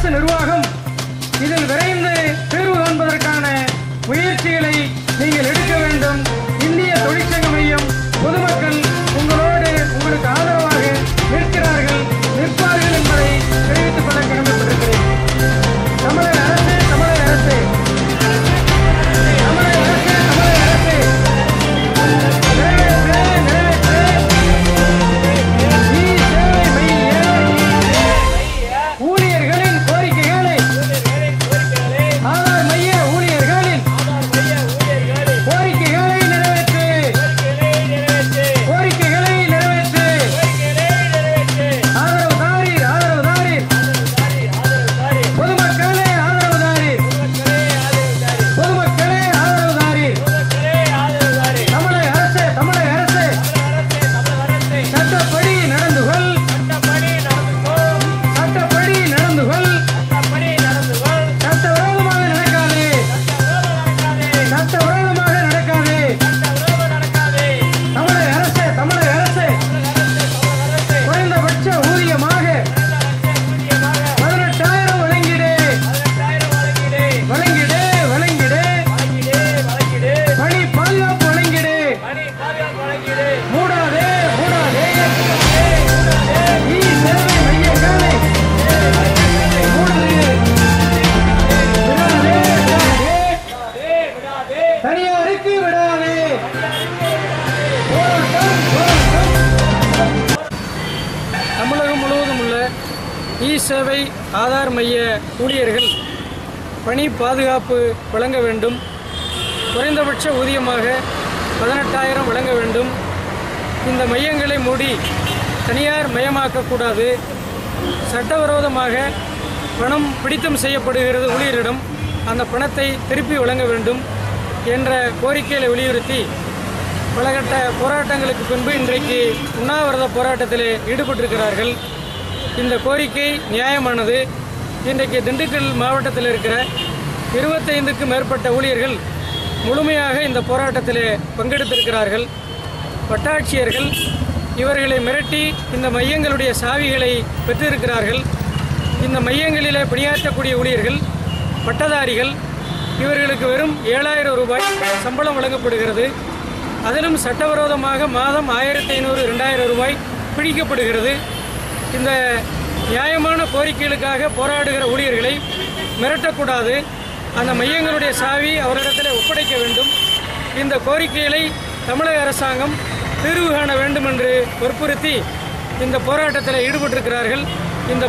அரசு நிர்வாகம் இதில் விரைந்து தீர்வு காண்பதற்கான முயற்சிகளை நீங்கள் எடுக்க வேண்டும். இந்திய தொழிற்சங்க மையம் பொதுமக்கள் உங்களோடு உங்களுக்கு ஆதரவாக நிற்கிறார்கள், நிற்பார்கள் என்பதை தெரிவித்துக் கொள்ள கடமைப்பட்டிருக்கிறேன். தமிழக அரசு தமிழக அரசு தமிழக அரசு தமிழக அரசு ஊழியர்களின் கோரிக்கைகளை ஆதார் மைய ஊழியர்களின் கோரிக்கைகளை நிறைவேற்று கோரிக்கைகளை நிறைவேற்று. ஆதரவு தாரீர் பொதுமக்களே ஆதரவு தாரீர் பொதுமக்களே ஆதரவு தாரீர். தமிழக அரசு சட்டப்படி நடந்து கொள் சட்டப்படி நடந்து கொள். சட்டவிரோதமாக நடக்காது சட்டவிரோதமாக நடக்காது. தமிழக அரசு குறைந்தபட்ச ஊதியமாக 18,000 வழங்கிடு. பணி பாதுகாப்பு வழங்கிடு. மூடாதே சேவை மையங்களை மூடாதே. தனியாருக்கு விடாதே. தமிழகம் முழுவதும் உள்ள சேவை ஆதார் மைய ஊழியர்கள் பணி பாதுகாப்பு வழங்க வேண்டும். குறைந்தபட்ச ஊதியமாக 18,000 வழங்க வேண்டும். இந்த மையங்களை மூடி தனியார் மயமாக்கக்கூடாது. சட்டவிரோதமாக பணம் பிடித்தம் செய்யப்படுகிறது ஊழியரிடம், அந்த பணத்தை திருப்பி வழங்க வேண்டும் என்ற கோரிக்கைகளை வலியுறுத்தி பல கட்ட போராட்டங்களுக்கு பின்பு இன்றைக்கு உண்ணாவிரத போராட்டத்தில் ஈடுபட்டிருக்கிறார்கள். இந்த கோரிக்கை நியாயமானது. இன்றைக்கு திண்டுக்கல் மாவட்டத்தில் இருக்கிற 25க்கும் மேற்பட்ட ஊழியர்கள் முழுமையாக இந்த போராட்டத்தில் பங்கெடுத்திருக்கிறார்கள். வட்டாட்சியர்கள் இவர்களை மிரட்டி இந்த மையங்களுடைய சாவிகளை பெற்றிருக்கிறார்கள். இந்த மையங்களிலே பணியாற்றக்கூடிய ஊழியர்கள் பட்டதாரிகள். இவர்களுக்கு வெறும் 7,000 ரூபாய் சம்பளம் வழங்கப்படுகிறது. அதிலும் சட்டவிரோதமாக மாதம் 1,500 2,000 ரூபாய் பிடிக்கப்படுகிறது. இந்த நியாயமான கோரிக்கைகளுக்காக போராடுகிற ஊழியர்களை மிரட்டக்கூடாது. அந்த மையங்களுடைய சாவி அவரிடத்தில் ஒப்படைக்க வேண்டும். இந்த கோரிக்கைகளை தமிழக அரசாங்கம் தீர்வு காண வேண்டும் என்று வற்புறுத்தி இந்த போராட்டத்தில் ஈடுபட்டிருக்கிறார்கள். இந்த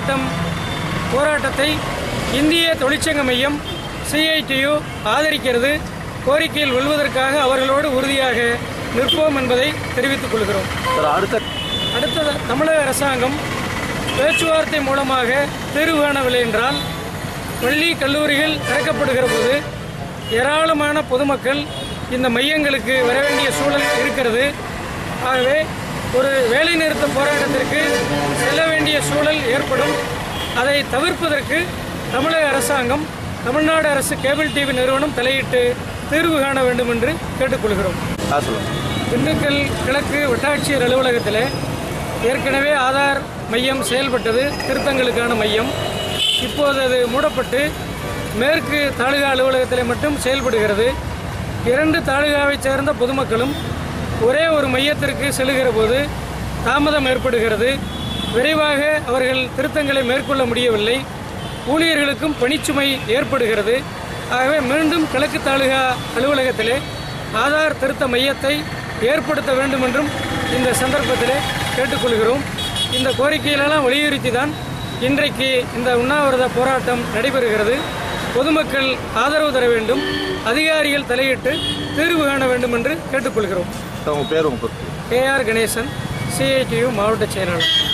போராட்டத்தை இந்திய தொழிற்சங்க மையம் CITU ஆதரிக்கிறது. கோரிக்கையில் வெல்வதற்காக அவர்களோடு உறுதியாக நிற்போம் என்பதை தெரிவித்துக் கொள்கிறோம். அடுத்த தமிழக அரசாங்கம் பேச்சுவார்த்தை மூலமாக தீர்வு காணவில்லை என்றால் பள்ளி கல்லூரிகள் திறக்கப்படுகிற போது ஏராளமான பொதுமக்கள் இந்த மையங்களுக்கு வர வேண்டிய சூழல் இருக்கிறது. ஆகவே ஒரு வேலைநிறுத்த போராட்டத்திற்கு செல்ல வேண்டிய சூழல் ஏற்படும். அதை தவிர்ப்பதற்கு தமிழக அரசாங்கம், தமிழ்நாடு அரசு கேபிள் டிவி நிறுவனம் தலையிட்டு தீர்வு காண வேண்டும் என்று கேட்டுக்கொள்கிறோம். திண்டுக்கல் கிழக்கு வட்டாட்சியர் அலுவலகத்தில் ஏற்கனவே ஆதார் மையம் செயல்பட்டது, திருத்தங்களுக்கான மையம். இப்போது அது மூடப்பட்டு மேற்கு தாலுகா அலுவலகத்தில் மட்டும் செயல்படுகிறது. 2 தாலுகாவைச் சேர்ந்த பொதுமக்களும் ஒரே ஒரு மையத்திற்கு செல்லுகிற போது தாமதம் ஏற்படுகிறது. விரைவாக அவர்கள் திருத்தங்களை மேற்கொள்ள முடியவில்லை. ஊழியர்களுக்கும் பணிச்சுமை ஏற்படுகிறது. ஆகவே மீண்டும் கிழக்கு தாலுகா அலுவலகத்திலே ஆதார் திருத்த மையத்தை ஏற்படுத்த வேண்டும் என்றும் இந்த சந்தர்ப்பத்தில் கேட்டுக்கொள்கிறோம். இந்த கோரிக்கைகளெல்லாம் வலியுறுத்தி தான் இன்றைக்கு இந்த உண்ணாவிரத போராட்டம் நடைபெறுகிறது. பொதுமக்கள் ஆதரவு தர வேண்டும், அதிகாரிகள் தலையிட்டு தீர்வு காண வேண்டும் என்று கேட்டுக்கொள்கிறோம். KR கணேசன், CITU மாவட்ட செயலாளர்.